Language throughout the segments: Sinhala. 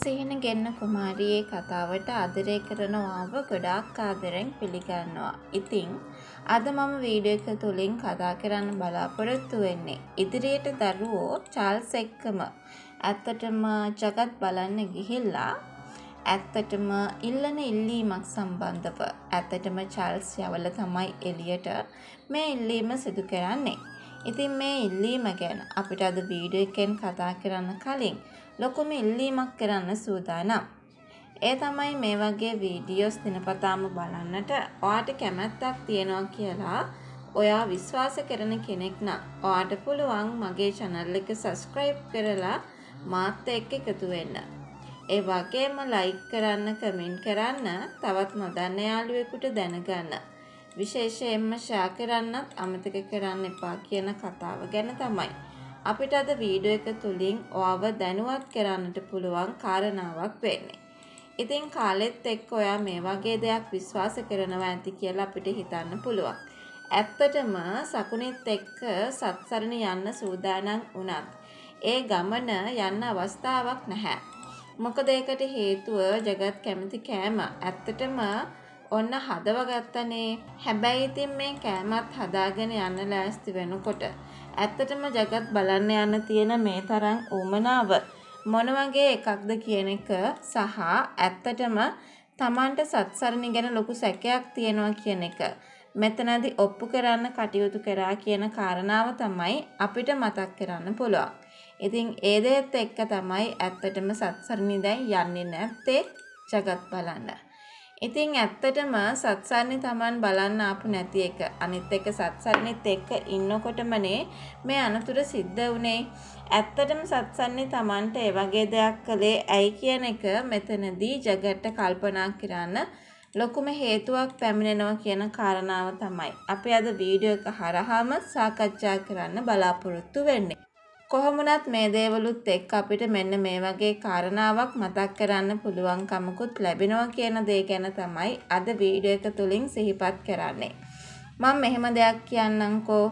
Sihina Genena Kumariye කතාවට ආදරය කරනවාව ගොඩාක් ආදරෙන් පිළිගන්නවා. ඉතින් අද මම වීඩියෝ එක තුලින් කතා කරන්න බලාපොරොත්තු වෙන්නේ ඉදිරියට දරුවෝ චාල්ස් එක්කම ඇත්තටම జగත් බලන්න ගිහිල්ලා ඇත්තටම ඉල්ලන ඉල්ලීමක් සම්බන්ධව ඇත්තටම චාල්ස් යවලා තමයි එළියට මේ ඉල්ලීම සිදු කරන්නේ. ඉතින් මේ ඉල්ලීම ගැන අපිට අද වීඩියෝ එකෙන් කතා කරන්න කලින් ලොකුම ඉල්ලීමක් කරන්න සූදානම්. ඒ තමයි මේ වගේ වීඩියෝස් දිනපතාම බලන්නට ඔයාට කැමැත්තක් තියෙනවා කියලා ඔයා විශ්වාස කරන කෙනෙක් නම් ඔයාට පුළුවන් මගේ channel එක subscribe කරලා මාත් එක්ක එකතු වෙන්න. ඒ වගේම like කරන්න, comment කරන්න, තවත් නොදන්න යාළුවෙකුට දැනගන්න. විශේෂයෙන්ම share කරන්නත් අමතක කරන්න එපා කියන කතාව ගැන තමයි අපිට අද වීඩියෝ එක තුලින් ඔයාව දැනුවත් කරන්නට පුළුවන් කාරණාවක් වෙන්නේ. ඉතින් කාලෙත් එක්ක ඔයා මේ වගේ දෙයක් විශ්වාස කරනවා ඇති කියලා අපිට හිතන්න පුළුවන්. ඇත්තටම සකුනෙත් එක්ක සත්සරණ යන්න සූදානම් වුණත් ඒ ගමන යන්න අවස්ථාවක් නැහැ. මොකද ඒකට හේතුව జగත් කැමති කෑම ඇත්තටම ඔන්න හදව ගත්තනේ. හැබැයි ඉතින් මේ කෑමත් හදාගෙන යන්න ලෑස්ති වෙනකොට ඇත්තටම జగත් බලන්න යන්න තියෙන මේ තරම් උමනාව මොන වගේ එකක්ද කියන එක සහ ඇත්තටම Tamanට සත්සරණි ගැන ලොකු සැකයක් තියෙනවා කියන එක මෙතනදී ඔප්පු කරන්න කටයුතු කරා කියන කාරණාව තමයි අපිට මතක් කරන්න පුළුවන්. ඉතින් ඒ දෙයත් එක්ක තමයි ඇත්තටම සත්සරණි දැන් යන්නේ නැත්තේ జగත් බලන්න. ඉතින් ඇත්තටම සත්සරණි Taman බලන්න ආපු නැති එක අනිත් එක සත්සරණිත් එක්ක ඉන්නකොටමනේ මේ අනතුර සිද්ධ වුනේ. ඇත්තටම සත්සරණි Tamanට ඒ වගේ දෙයක් කළේ ඇයි කියන එක මෙතනදී జగත්ට කල්පනා කරන්න ලොකුම හේතුවක් පැමිණෙනවා කියන කාරණාව තමයි අපි අද වීඩියෝ එක හරහාම සාකච්ඡා කරන්න බලාපොරොත්තු වෙන්නේ. කොහොමුණත් මේ දේවලුත් එක්ක අපිට මෙන්න මේ වගේ කාරණාවක් මතක් කරන්න පුළුවන්කමකුත් ලැබෙනවා කියන දේ ගැන තමයි අද වීඩියෝ එක තුලින් සිහිපත් කරන්නේ. මම මෙහෙම දෙයක් කියන්නම්කෝ.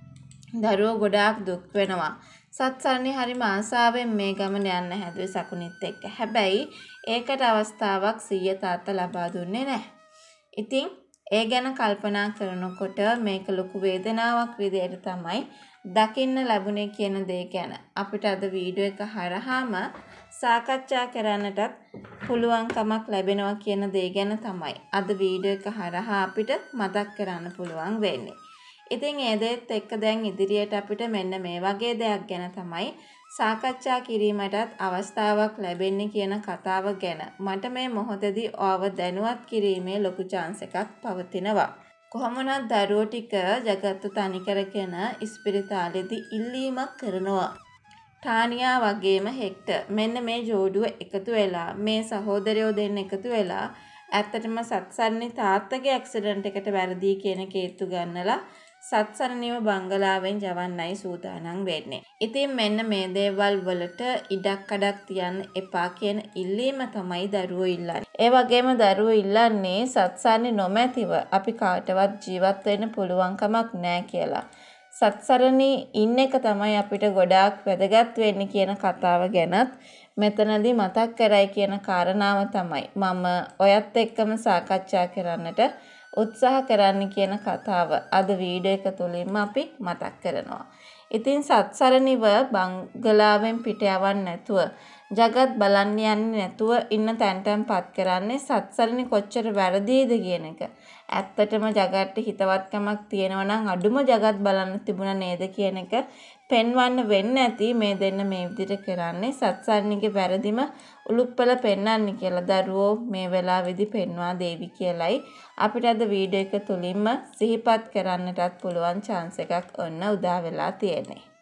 දරුවෝ ගොඩාක් දුක් වෙනවා. සත්සරණි හරිම ආසාවෙන් මේ ගමන යන්න හැදුවේ සකුනිත් එක්ක. හැබැයි ඒකට අවස්ථාවක් සීය තාත්තා ලබා දුන්නේ නැහැ. ඉතින් ඒ ගැන කල්පනා කරනකොට මේක ලොකු වේදනාවක් විදියට තමයි දකින්න ලැබුණේ කියන දේ ගැන අපිට අද වීඩියෝ එක හරහාම සාකච්ඡා කරන්නටත් පුළුවන්කමක් ලැබෙනවා කියන දේ ගැන තමයි අද වීඩියෝ එක හරහා අපිට මතක් කරන්න පුළුවන් වෙන්නේ. ඉතින් ඒ දේත් එක්ක දැන් ඉදිරියට අපිට මෙන්න මේ වගේ දෙයක් ගැන තමයි සාකච්ඡා කිරීමටත් අවස්ථාවක් ලැබෙන්නේ කියන කතාව ගැන මට මේ මොහොතේදී ඔයාව දැනුවත් කිරීමේ ලොකු chance එකක් පවතිනවා. කොහොම වුණත් දරුවෝ ටික జగත් තනි කරගෙන ඉස්පිරිතාලෙදී ඉල්ලීමක් කරනවා. ටානියා වගේම හෙක්ටර් මෙන්න මේ ජෝඩුව එකතු වෙලා මේ සහෝදරයෝ දෙන්න එකතු වෙලා ඇත්තටම සත්සරණි තාත්තගේ ඇක්සිඩන්ට් එකට වැරදි කියන කේතු ගන්නලා සත්සරණිව බංගලාවෙන් යවන්නයි සූදානම් වෙන්නේ. ඉතින් මෙන්න මේ දේවල් වලට ඉඩක් කඩක් තියන්න එපා කියන ඉල්ලීම තමයි දරුවෝ ඉල්ලන්නේ. ඒ වගේම දරුවෝ ඉල්ලන්නේ සත්සරණි නොමැතිව අපි කාටවත් ජීවත් වෙන්න පුළුවන් කමක් නැහැ කියලා. සත්සරණි ඉන්න එක තමයි අපිට ගොඩාක් වැදගත් වෙන්නේ කියන කතාව ගැනත් මෙතනදී මතක් කරයි කියන කාරණාව තමයි මම ඔයත් එක්කම සාකච්ඡා කරන්නට උත්සාහ කරන්න කියන කතාව අද වීඩියෝ එක තුලින්ම අපි මතක් කරනවා. ඉතින් සත්සරණිව බංගලාවෙන් පිට යවන්න නැතුව జగත් බලන්න යන්නේ නැතුව ඉන්න තැන්ටන්පත් කරන්නේ සත්සරණි කොච්චර වැරදීද කියන එක. ඇත්තටම జగත්ට හිතවත්කමක් තියෙනවා නම් අඩුම జగත් බලන්න තිබුණා නේද කියන එක පෙන්වන්න වෙන්නේ නැති මේ දෙන්න මේ විදිහට කරන්නේ සත්සරණිගේ වැරදිම උලුප්පල පෙන්වන්නේ කියලා දරුවෝ මේ වෙලාවේදී පෙන්වා දෙවි කියලයි අපිට අද වීඩියෝ එක තුලින්ම සිහිපත් කරන්නටත් පුළුවන් chance එකක් ඔන්න උදා වෙලා තියෙන්නේ.